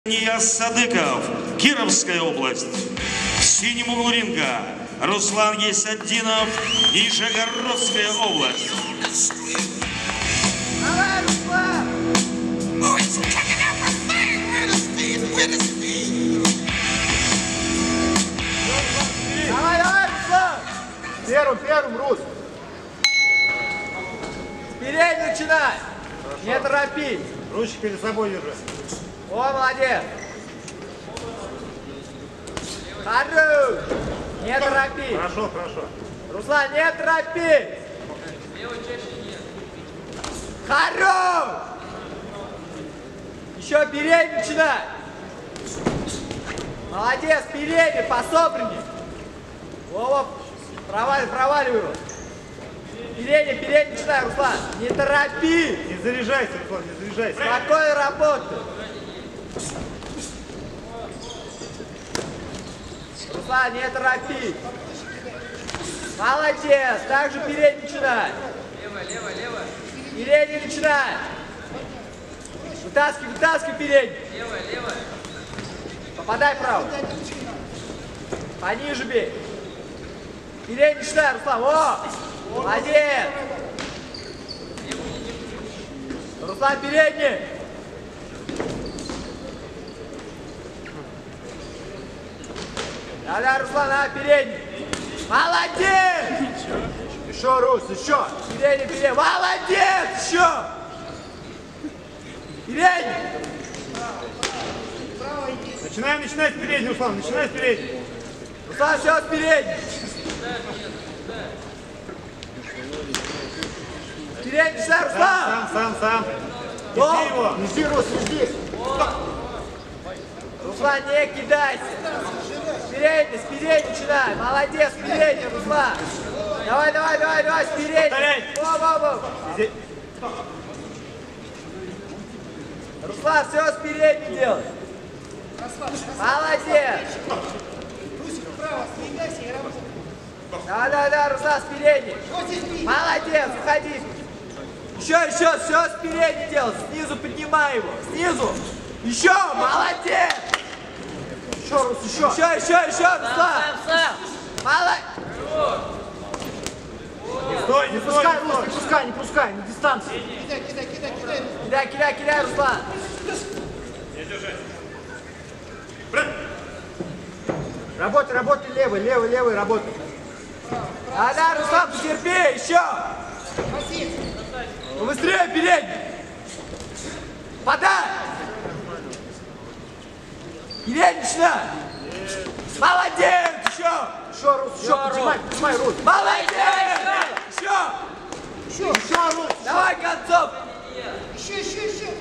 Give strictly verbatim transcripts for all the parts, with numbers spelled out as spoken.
Нияз Садыков, Кировская область. В синем углу ринга Руслан Гейсаддинов, Нижегородская область. Давай, Руслан! Давай, давай, Руслан! Первым, первым, Рус! Вперед начинай! Хорошо. Не торопись! Ручки перед собой держи. О, молодец! Хорош! Не торопись! Хорошо, хорошо. Руслан, не торопись! Хорош! Еще передний начинай! Молодец, передний, пособранней! Вова, проваливай, проваливай его! Передний, передний начинай, Руслан! Не торопи! Не заряжайся, Руслан, не заряжайся. Спокойно работай! Руслан, не торопи! Молодец! Также передний начинай! Лево, лево, лево! Передний начинай! Вытаскивай, вытаскивай передний! Лево, лево! Попадай право! Пониже бей! Передний начинай, Руслан! О! Молодец! Руслан, передний! Да-да, Руслан, а, передний! Молодец! Еще, Рус, еще! Передний, передний! Молодец! Еще! Передний! Начинаем, начинай с передней, Руслан, начинай с передней. Руслан, все с передней! Передний, начинай, Руслан! Сам, сам, сам. Неси его. Неси, Рус, неси. Руслан, не кидайся! С передней, с передней начинай! Молодец, с передней, Руслан! Давай, давай, давай, давай, с передней! Повторяй. Во, во, во. Здесь. Руслан, все с передней делай! Молодец! Да, да, да, Руслан, с передней! Молодец, уходи! Еще, еще, все с передней делай! Снизу поднимай его! Снизу! Еще! Молодец! Еще, Рус, еще. Еще, еще, еще, Руслан! Молодец! Не стой, не Не стой, пускай, не Рус, стой. не пускай, не пускай, на дистанции. Кидай, кидай, кидай, Руслан! Работай, работай левый, левый, левый, работай. Да, да, Руслан, потерпи, еще! Быстрее, передний! Подай! Передний начинай! Молодец! Еще! Еще, Рус, еще, поднимай, поднимай, Рус. Молодец! Еще! Еще, еще, Рус. Давай, Концов! Еще, еще, еще.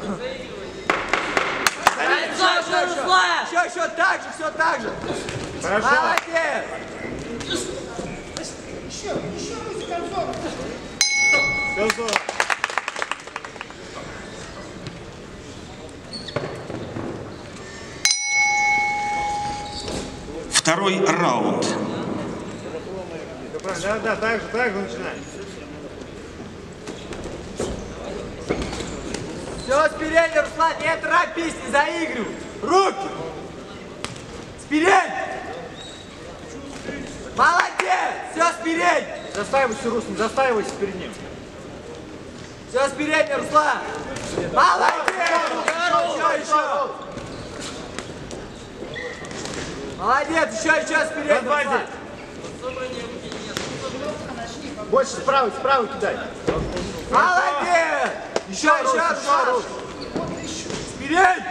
Еще, еще, еще! Еще, еще, так же, все так же! Хорошо. Молодец! Еще, еще, Русь, концов. Все здорово. Второй раунд. Да, да, так же, так же начинай. Все, с передней, Руслан, не торопись, не заигрывай! Руки! С передней! Молодец! Все с передней! Застаивайся, Рус, не застаивайся перед ним. Все с передней, Руслан! Молодец! Еще, еще! Молодец! Еще, еще с передней, Руслан! Больше справа, справа кидай. Молодец! Еще, еще, Руслан! С передней!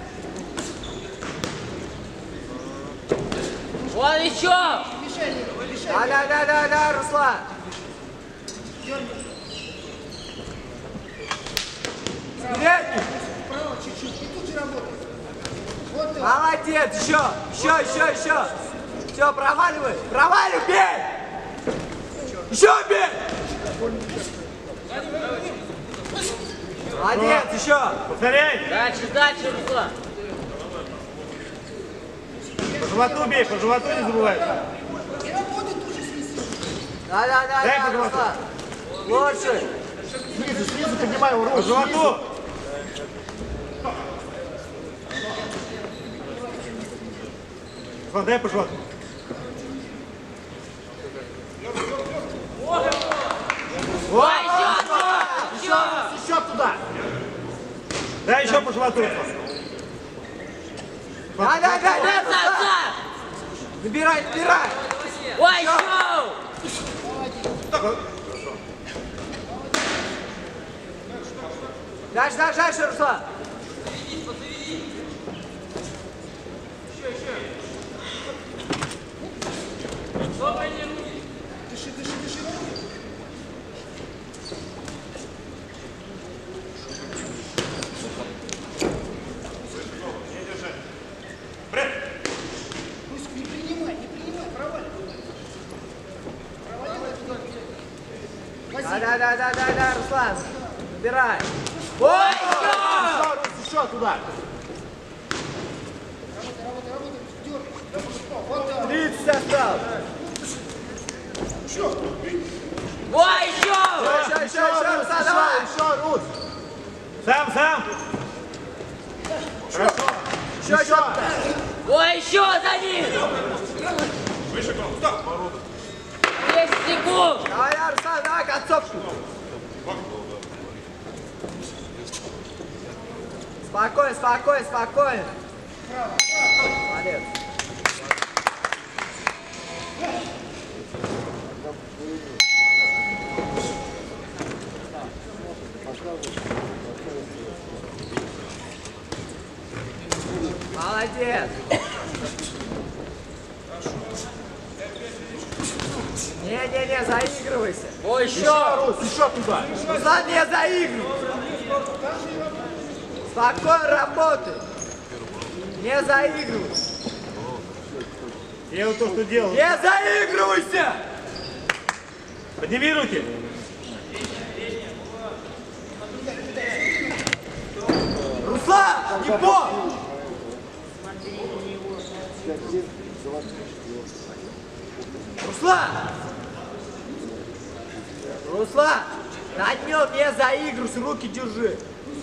Вон еще! Да, да, да, да, да, Руслан! С передней! Право чуть-чуть. И тут же работай. Вот ты. Молодец! Еще! Еще, еще, еще! Все, проваливай! Проваливай! Бей! Еще бей! Молодец! Еще! Повторяй. Дальше, дальше, Руслан! По животу бей, по животу не забывай. И работай тут же снизу. Да, да, да, Дай да, по Руслан! Лучше! Снизу, снизу поднимай его, По Рус. животу. Руслан, дай пошел. Ой, еще, еще. Еще туда. Дай еще по животу, Руслан. Дай, дай, дай, дай, Сам, Руслан. сам. Набирай, набирай. Ой, еще. Дальше, дальше, дальше, Руслан. Дыши, дыши, дыши. Русь, не принимай, не принимай, проваливай. Проваливай туда. Да, да, да, да, да, да, Руслан. Набирай. Ой, Еще, Рус, еще туда. Работай, работай, работай. Дергай. Вот так. тридцать осталось. Еще. ой, еще. Еще, еще, еще, Рус, Руслан, давай. еще, еще, Рус. Сам, сам. Хорошо. Еще, еще. Ой, еще за ним. десять секунд. Давай, давай, Руслан, давай, концовку. Спокойно, спокойно, спокойно. Молодец. Молодец. Не-не-не, заигрывайся. Ой, Еще, еще. Рус, еще туда. Руслан, не заигрывай. Спокойно работай. Не заигрывай. Делай то, что делал. Не заигрывайся. Подними руки. Руслан, не пом. Руслан. Руслан, на днем не заигрывайся, руки держи.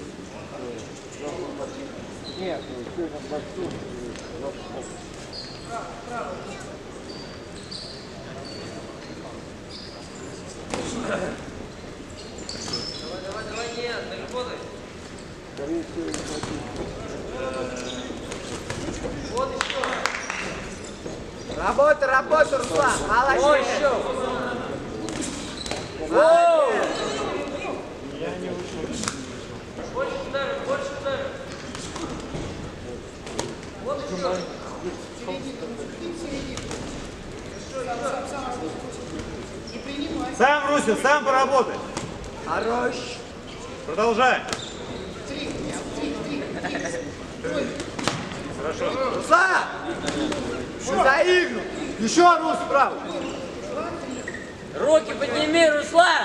Работай, работай, Руслан, молодец. Ой, еще. Молодец. Не принимай. Сам, Руся, сам поработай. Хорош. Продолжай. Три, три, три, три. Руслан, не заигрывай. Еще, Рус, справа. Руки подними, Руслан.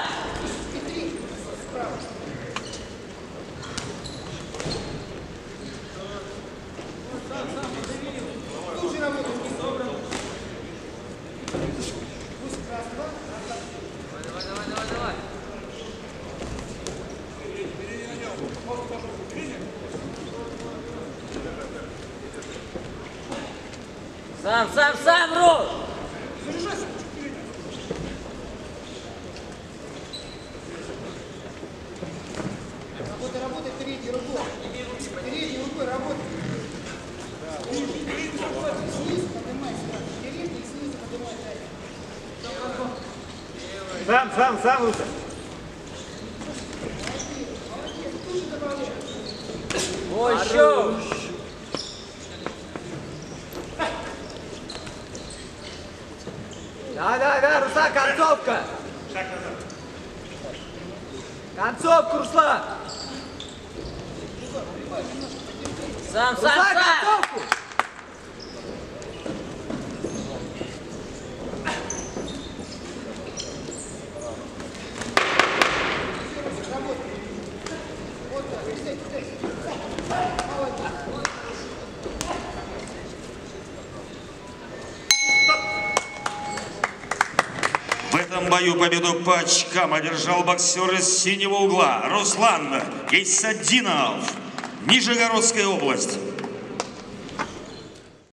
Тут же работай. Сам, сам, сам, Рус. Работай, работай передней рукой. Передней рукой работай. Снизу поднимай сюда. Передней снизу поднимай. Сам, сам, сам, Руся. Ой, еще. Да, да, да, Руслан, концовка. Концовку, Руслан. Сам, сам, Руслан, сам. концовку. В этом бою победу по очкам одержал боксер из синего угла Руслан Гейсаддинов, Нижегородская область.